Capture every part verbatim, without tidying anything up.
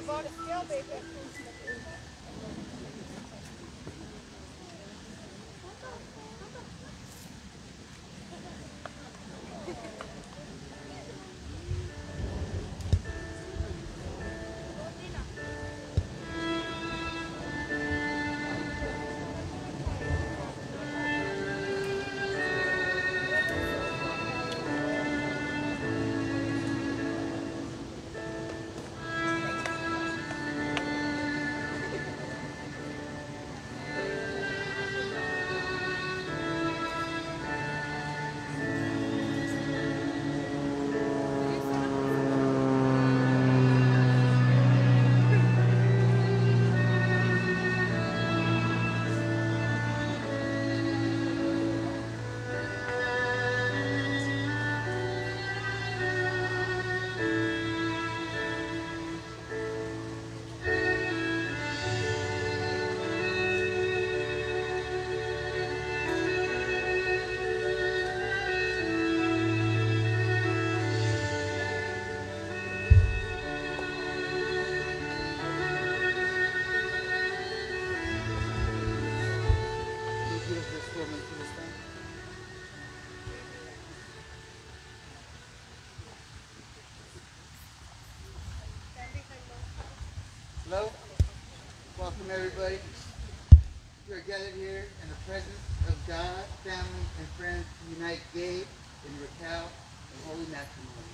Hello. Welcome everybody. We are gathered here in the presence of God, family, and friends to unite Gabe and Raquel in holy matrimony.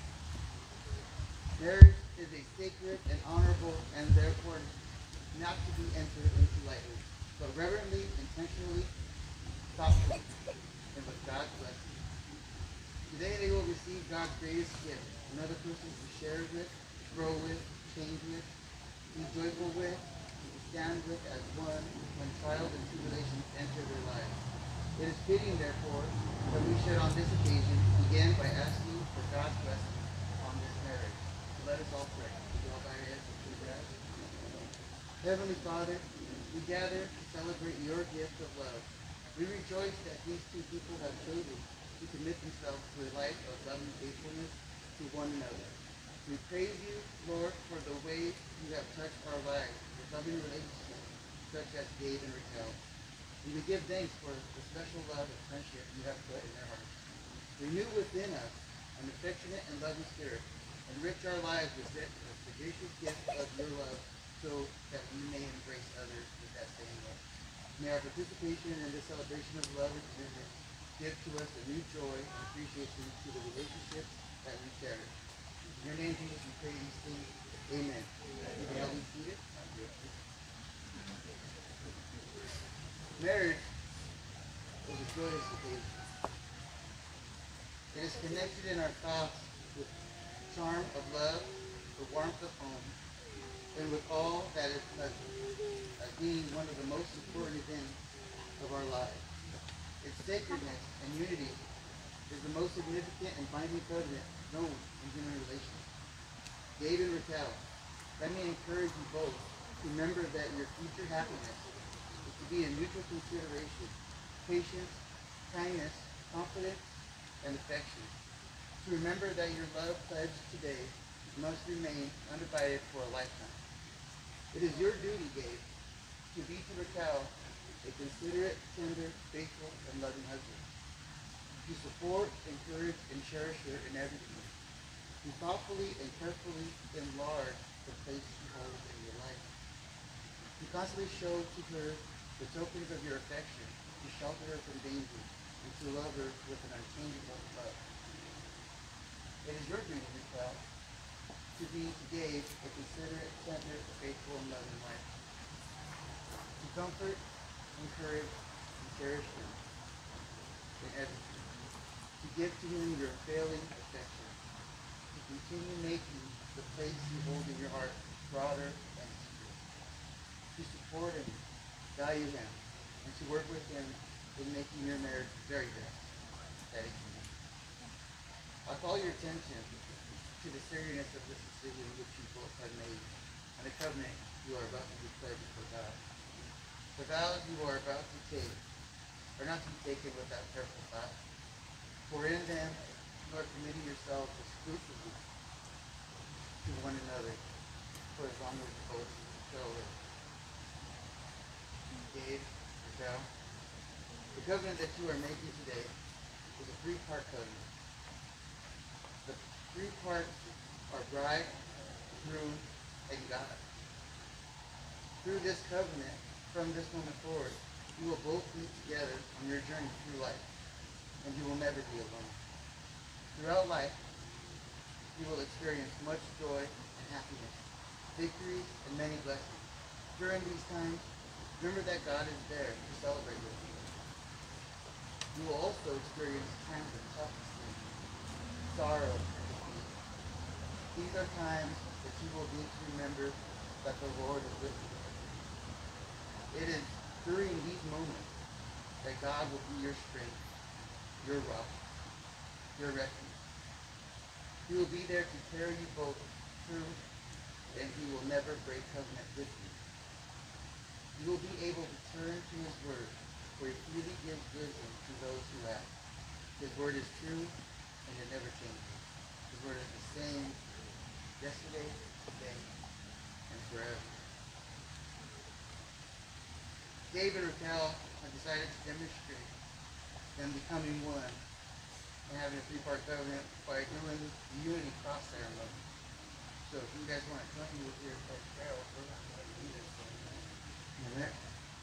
Marriage is a sacred and honorable and therefore not to be entered into lightly, but reverently, intentionally, thoughtfully, and with God's blessing. Today they will receive God's greatest gift, another person to share with, grow with, change with, be joyful with, and to stand with as one when trials and tribulations enter their lives. It is fitting, therefore, that we should on this occasion begin by asking for God's blessing on this marriage. So let us all pray. We all bow our heads and close our eyes. Heavenly Father, we gather to celebrate your gift of love. We rejoice that these two people have chosen to commit themselves to a life of loving faithfulness to one another. We praise you, Lord, for the way you have touched our lives with loving relationships such as Gabe and Raquel. And we give thanks for the special love and friendship you have put in their hearts. Renew within us an affectionate and loving spirit. Enrich our lives with the gracious gift of your love so that we may embrace others with that same love. May our participation in this celebration of love and commitment give to us a new joy and appreciation to the relationships that we cherish. In your name, Jesus, we pray these things. Amen. You may all be seated. Marriage is a joyous occasion. It is connected in our thoughts with the charm of love, the warmth of home, and with all that is pleasant, as being one of the most important events of our lives. Its sacredness and unity is the most significant and binding covenant known in human relations. Gabe and Raquel, let me encourage you both to remember that your future happiness is to be in mutual consideration, patience, kindness, confidence, and affection. To remember that your love pledged today must remain undivided for a lifetime. It is your duty, Gabe, to be to Raquel a considerate, tender, faithful, and loving husband. To support, encourage, and cherish her in everything. To thoughtfully and carefully enlarge the place she holds in your life. To constantly show to her the tokens of your affection, to shelter her from danger, and to love her with an unchangeable love. It is your duty, Raquel, to be to Gabe a considerate, tender, faithful, and loving wife. To comfort, encourage, and cherish him in everything. To give to him your unfailing affection. To continue making the place you hold in your heart broader and deeper. To support him, value him, and to work with him in making your marriage very best that it can be. I call your attention to the seriousness of this decision which you both have made and the covenant you are about to declare before God. The vows you are about to take are not to be taken without careful thought, for in them you are committing yourselves exclusively to one another for as long as both shall live. Gabe, Raquel, the covenant that you are making today is a three-part covenant. The three parts are bride, groom, and God. Through this covenant, from this moment forward, you will both be together on your journey through life, and you will never be alone. Throughout life, you will experience much joy and happiness, victories, and many blessings. During these times, remember that God is there to celebrate with you. You will also experience times of toughness, sorrow, and defeat. These are times that you will need to remember that the Lord is with you. It is during these moments that God will be your strength, your rock, your refuge. He will be there to carry you both through, and he will never break covenant with you. You will be able to turn to his word, for he freely gives wisdom to those who ask. His word is true, and it never changes. His word is the same yesterday, today, and forever. Gabe and Raquel have decided to demonstrate them becoming one and having a three-part covenant by doing the unity cross ceremony. So if you guys want to join me with your Raquel, we're not going to do this. Amen.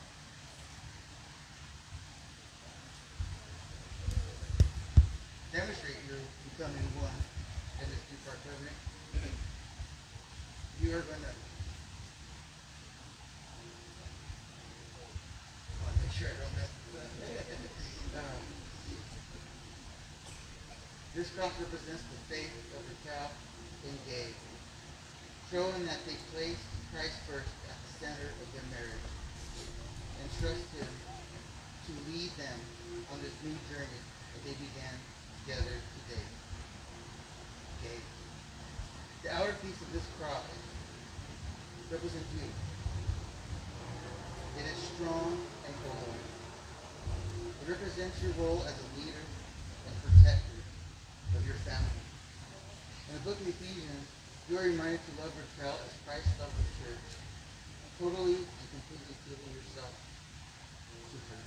Demonstrate your becoming one in this two-part covenant. You are going to make sure I don't mess this up. um, this cross represents the faith of Raquel and Gabe, showing that they placed Christ first at the center of their marriage and trust him to lead them on this new journey that they began together today. Gabe. The outer piece of this cross represents you. It is strong and coherent. It represents your role as a leader and protector of your family. In the book of Ephesians, you are reminded to love Raquel as Christ loved the church, totally and completely giving yourself to her.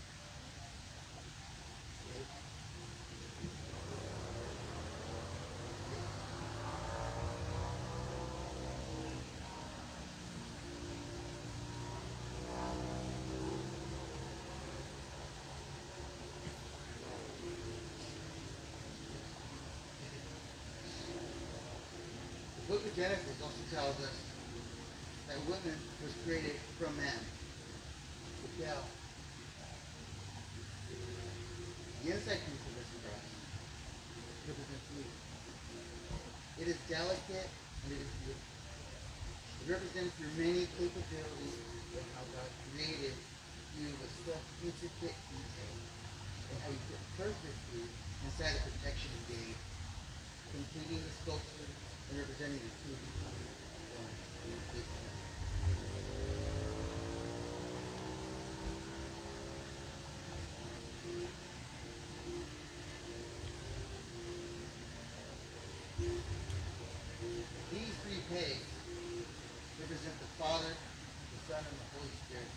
The book of Genesis also tells us that woman was created from man. Raquel. The inside piece of this cross represents you. It is delicate and it is beautiful. It represents your many capabilities and how God created you with such intricate detail and how you fit perfectly inside the protection of Gabe, completing the sculpture and representing the two becoming one in the big one. These three pegs represent the Father, the Son, and the Holy Spirit.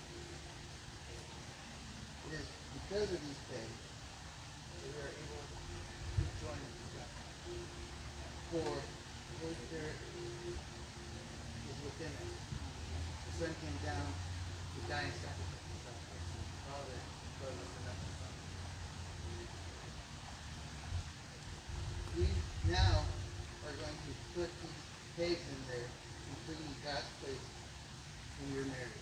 It is because of these pegs that we are able to join together. For the Holy Spirit is within us. The Son came down to die and sacrifice himself. The Father loved us enough to come. We now are going to put these pegs in there, completing God's place in your marriage.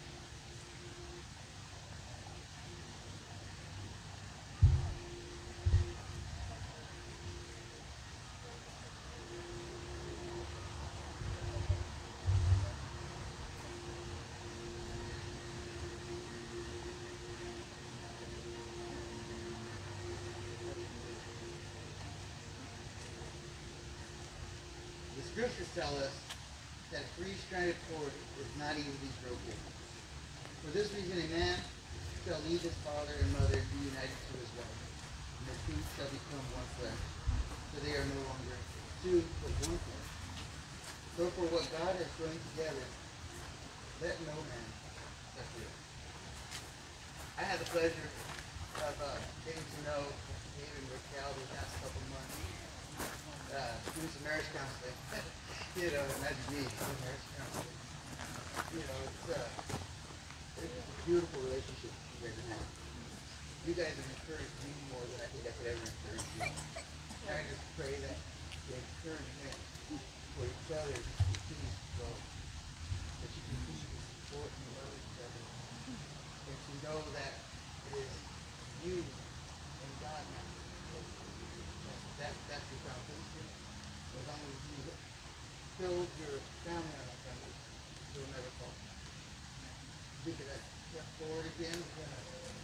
The scriptures tell us that a three-stranded cord is not easily broken. For this reason, a man shall leave his father and mother and be united to his wife, and the two shall become one flesh. So they are no longer two, but one flesh. So for what God has joined together, let no man separate. I had the pleasure of uh, getting to know Gabe and Raquel the past couple months, uh, doing some marriage counseling. You know, imagine me doing marriage counseling. You know, it's, uh, it's a beautiful relationship you guys have. You guys have encouraged me more than I think I could ever encourage you. And I just pray that the encouragement for each other continues to grow. That you continue to support and love each other. And to know that it is you and God now. That, that's the foundation. As long as you build your family on that foundation, you'll never fall. Think of that step forward again. We're gonna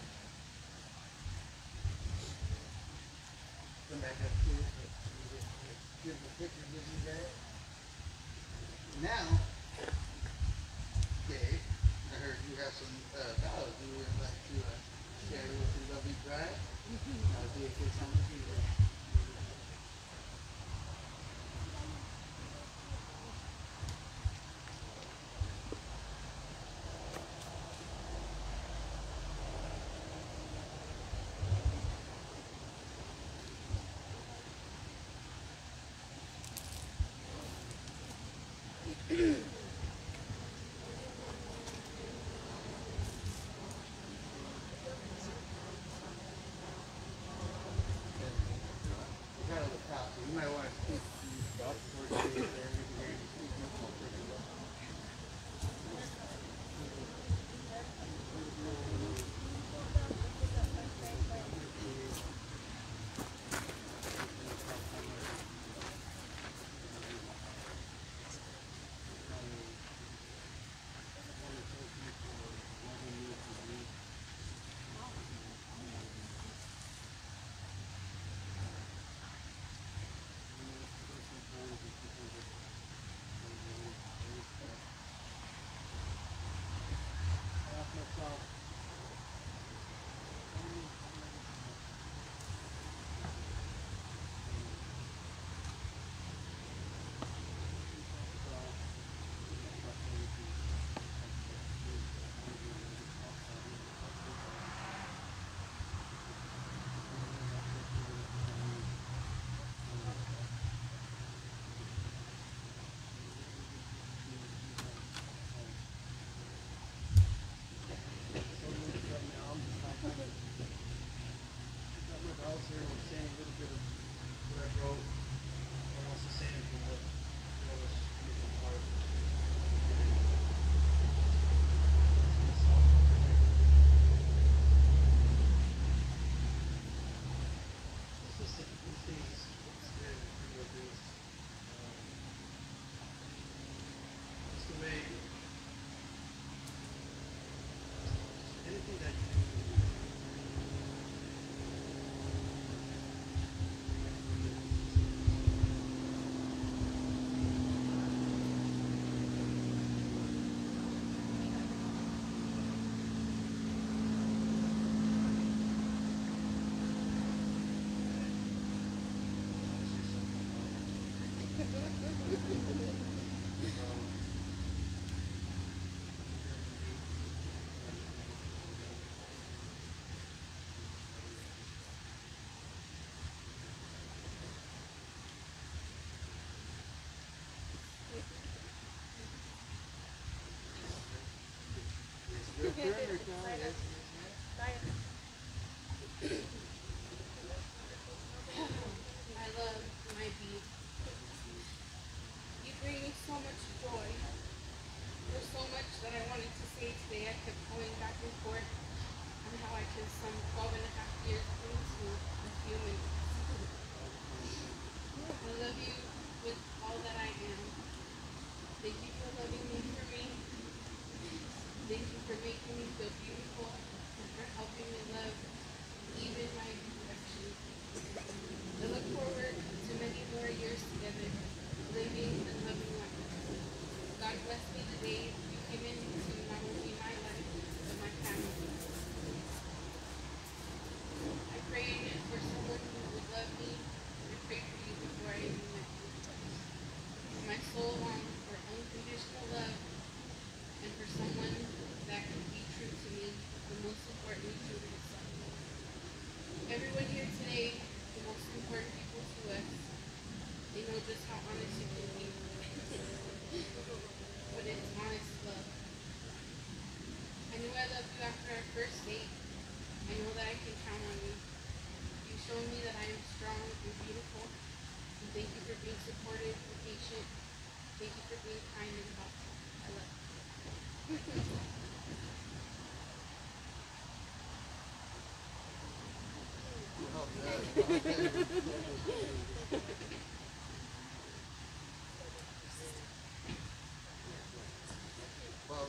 come back up to it. Give a picture of you guys. Now, Gabe, I heard you have some uh, vows you would like to uh, share with your lovely bride. That would be a good time to be there. You might want to speak to yourself before you say it there. You can hear you speak much more pretty well. Your turn, your turn. Yes, I love my beat. You bring me so much joy. There's so much that I wanted to say today. I kept going back and forth on how I can sum twelve and a half years into a human. I love you with all that I am. Thank you for loving me for me. Thank you for making me feel beautiful and for helping me love even my imperfections. I look forward to many more years together, living and loving life. God bless me the days you've given to not only my life, but my family. I prayed for someone who would love me. I prayed for you before I even met you. My soul longs for Well,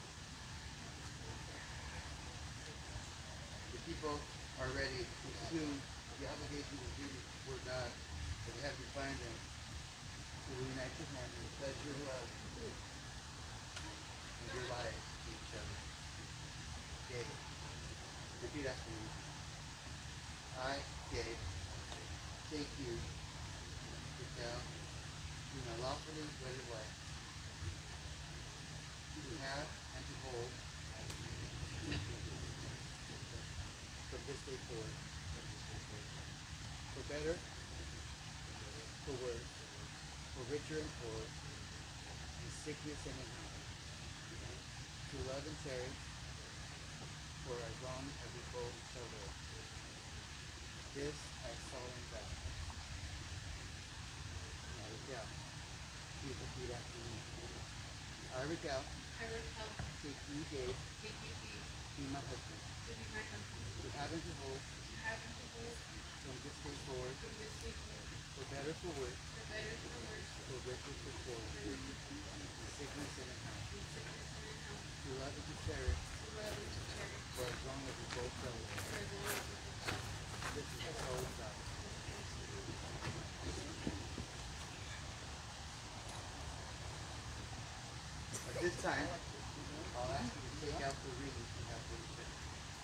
the people are ready to assume the obligation of duty before God, but they have to find them to reunite your hand and pledge your love and your lives to each other. Gabe, repeat after me. I, Gabe, take you, Raquel, be my lawfully wedded wife, to have and to hold from this day forward, for better, for worse, for richer and poorer, in sickness and in health, to love and cherish, for as long as we both shall live. This I solemnly vow. Now, Raquel, please repeat after me. I, Raquel, I Raquel, take you, Gabe, take you, Gabe, to be my husband, to be my husband, to have and to hold to have and to hold from this day forward, from this day forward, for better, for worse, for better, for worse, for richer, for poorer, for richer, for poorer, in sickness and in health, in sickness and in health, to love and to cherish, to love and to cherish, for as long as we both shall live. for as long as we both shall live. This is my solemn vow. At this time, I'll ask you to take out the ring you have for each other.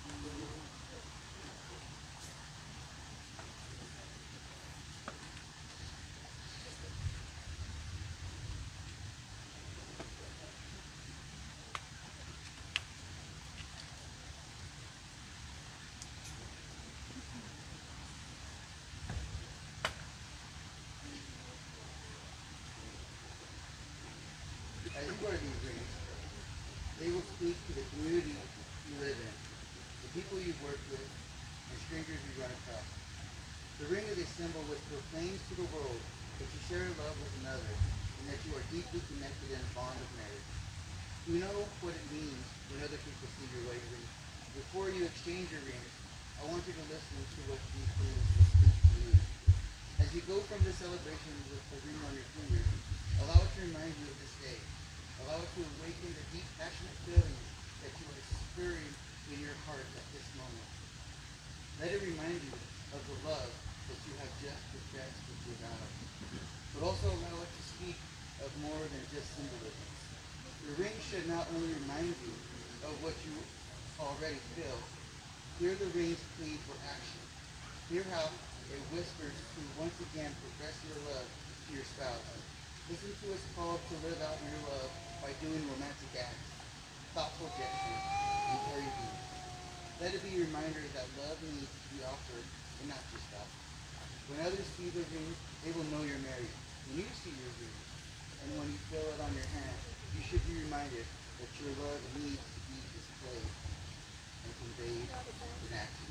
As you wear these rings, they will speak to the community you live in, the people you work with, and strangers you run across. The ring is a symbol which proclaims to the world that you share love with another and that you are deeply connected in a bond of marriage. You know what it means when other people see your wedding ring. Before you exchange your rings, I want you to listen to what these rings will speak to you. As you go from this celebration with the ring on your finger, allow it to remind you of this day. Allow it to awaken the deep, passionate feelings that you are stirring in your heart at this moment. Let it remind you of the love that you have just professed with your vow. But also allow it to speak of more than just symbolism. The ring should not only remind you of what you already feel. Hear the ring's plea for action. Hear how it whispers to once again profess your love to your spouse. Listen to its call to live out your love by doing romantic acts, thoughtful gestures, and carry deeds. Let it be a reminder that love needs to be offered and not just felt. When others see the ring, they will know you're married. When you see your ring, and when you feel it on your hand, you should be reminded that your love needs to be displayed and conveyed in action.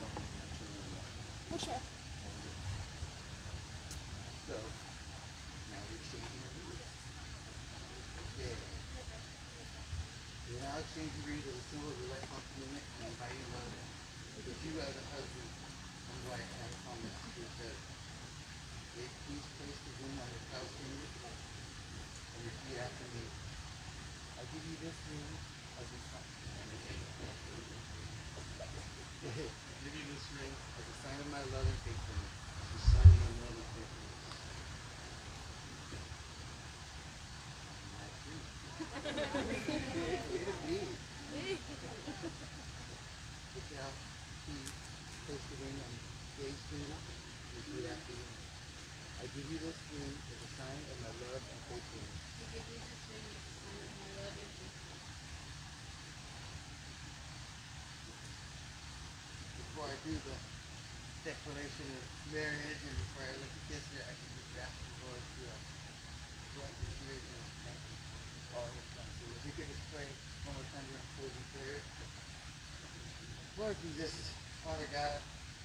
Okay. So, now we're exchanging the rings. Yeah. We're now exchanging rings as a symbol of your lifelong commitment and inviting love that you as a husband and wife have promised to each other. Gabe, please place the ring on your spouse finger and repeat after me. I give you this ring as a sign. I give you this ring as a sign of my love and faithfulness. As a sign of my love and faithfulness. Good job. Please place the ring on Gabe's finger. Repeat after me. I give you this ring as a sign of my love and faithfulness. I give you this ring as a sign of my love and faithfulness. Before I do the declaration of marriage and before I let you kiss her, I can just ask the Lord to uh, bless this marriage and thank you for all his done. So if you could just pray one more time during closing prayer. Lord Jesus, Father God,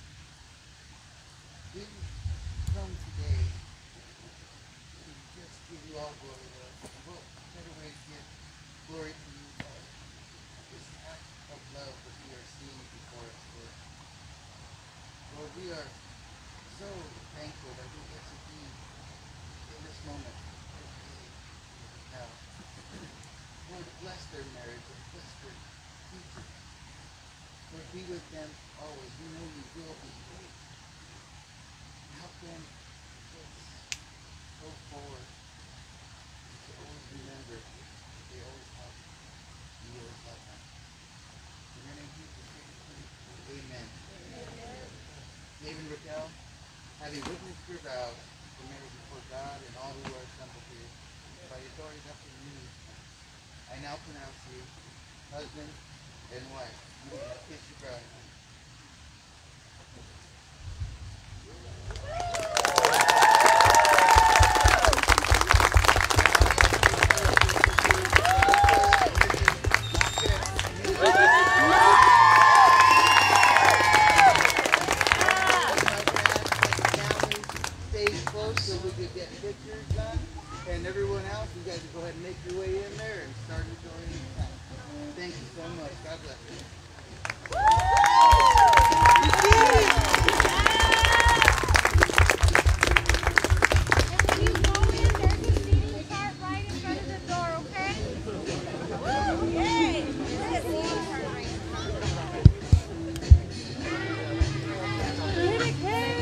we come today to just give you all glory, Lord. And what better way to give glory to you, Lord? This act of love that we are seeing before us, Lord. Lord, we are Lord, bless their marriage and bless their future. Lord, be with them always. We know you will be. Help them just go forward to always remember that they always help you. You always love them. In your name, Jesus, amen. Gabe and Raquel, having witnessed your vows for marriage before God and all who are assembled here, by the authority after me, I now pronounce you husband and wife. You may now kiss your bride. So we could get pictures done, and everyone else, you guys go ahead and make your way in there and start enjoying the time. Thank you so much. God bless you. And when you go in, there's a seating cart right in front of the door, okay? Yay! There's a seating cart right in front of the door. Hit it, Gabe!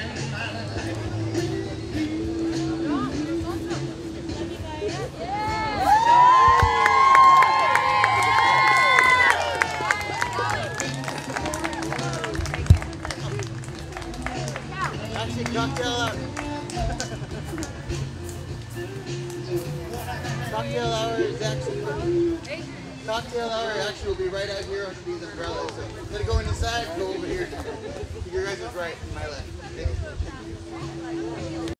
Actually, cocktail hour. Cocktail hour is actually cocktail hour actually will be right out here under these umbrellas. So instead of going inside, go over here. Your guys is right, my left.